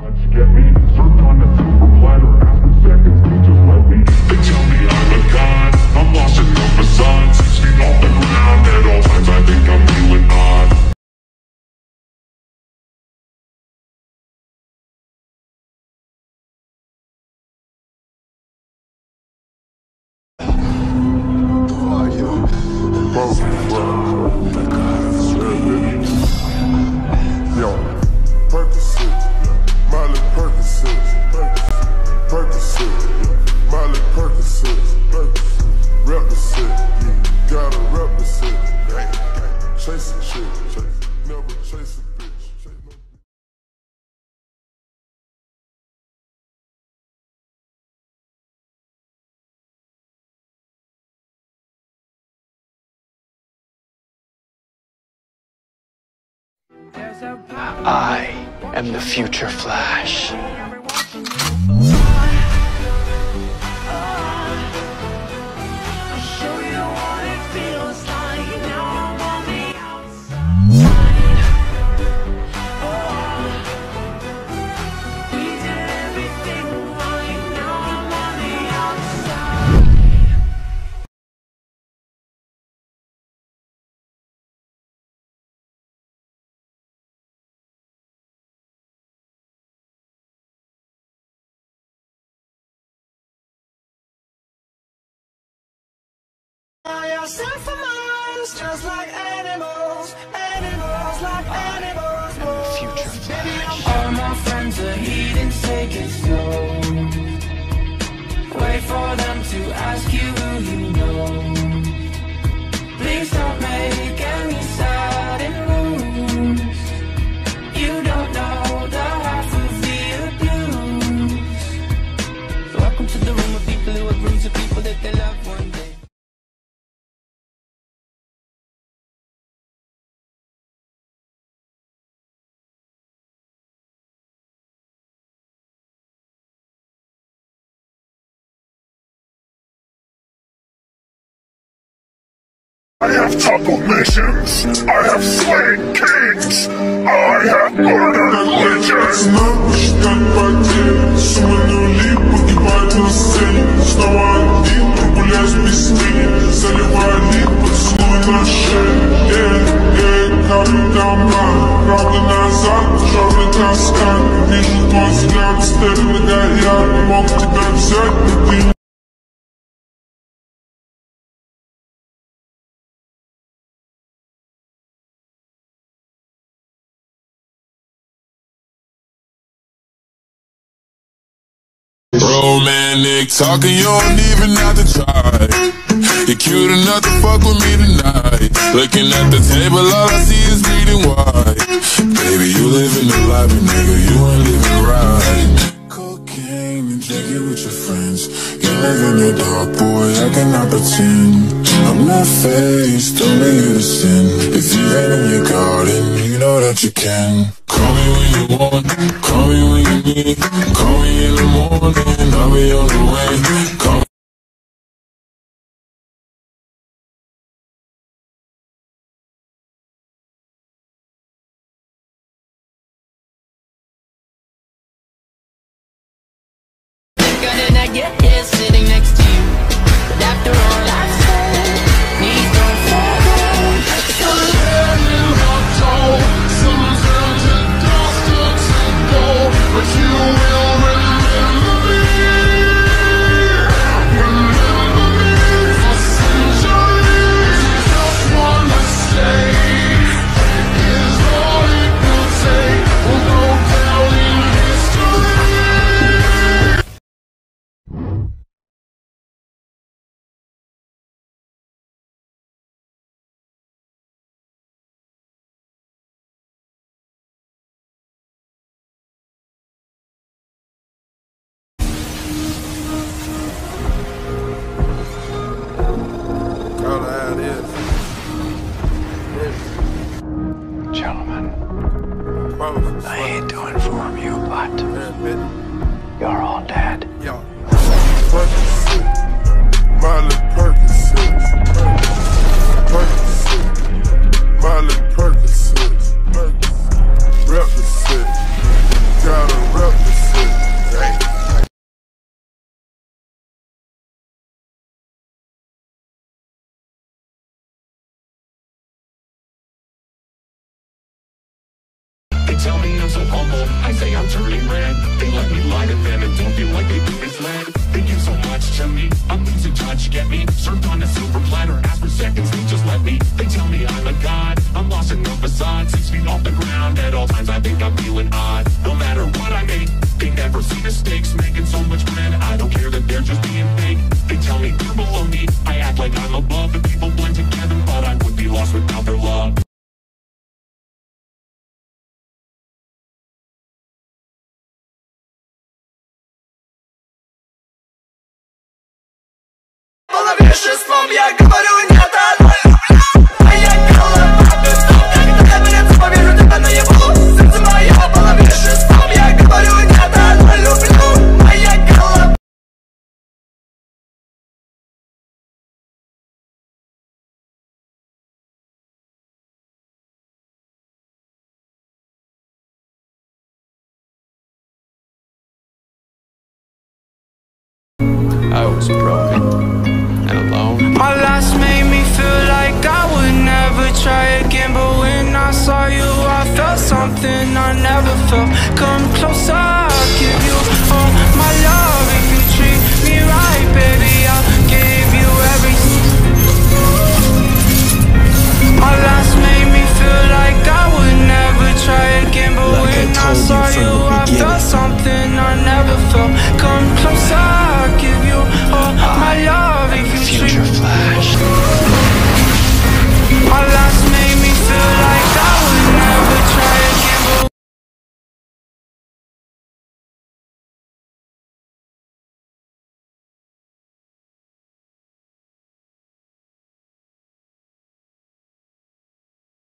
Get me served on a silver platter. After seconds, they just let me. They tell me I'm a god. I'm lost in the facade. 6 feet off the ground at all times. I think I'm feeling odd. Yo, Percocet, Miley Percocet, Percocet, Miley Percocet, represent, gotta represent, chase a chick, never chase a bitch. I am the future Flash. Sent for miles, just like animals, animals like animals. And the future Flash. All my friends are heathens, take it slow. Wait for them to ask you who you know. Please don't make any sudden moves. You don't know the half of the abuse. Welcome to the room of people who are rooms of people that they love one day. I have toppled nations, I have slain kings, I have murdered legions. Знаю, что потерь, суманули, погибают на сцене. Снова один, прогуляюсь без тени, заливая лик, поцелуй на шее. Камень дома, правда назад, черный каскад. Вижу твой взгляд, степенно горят, мог тебя взять, но ты romantic talking, you don't even have to try. You're cute enough to fuck with me tonight. Looking at the table, all I see is bleeding white. Baby, you living the life, but nigga, you ain't living right. Cocaine and drinking with your friends. You live in the dark, boy, I cannot pretend. I'm not faced, only you to sin. If you ain't in your garden, you know that you can. Call me when you want, call me when you need. Call me in the morning, I'll be on the way. Call Gonna get here sitting next to you, but after all I've said, please don't forget. Someone's turned to dust or to gold, but you will cold, I say I'm turning red. They let me lie to them and don't feel like they be misled. They give so much to me, I'm losing touch, get me served on a silver platter, ask for seconds, they just let me. They tell me I'm a god, I'm lost in no facade. 6 feet off the ground, at all times I think I'm feeling odd. No matter what I make, they never see mistakes. Making so much bread, I don't care that they're just being fake. They tell me they're below me, I act like I'm above. The people blend together, but I would be lost without their love. Веществом я говорю нет, оно люблю. Моя голова без дом, когда я перед тобой вижу тебя наяву. Сердце мое было веществом, я говорю нет, оно люблю. Моя голова. I was broken and alone. My last made me feel like I would never try again, but when I saw you I felt something I never felt. Come closer,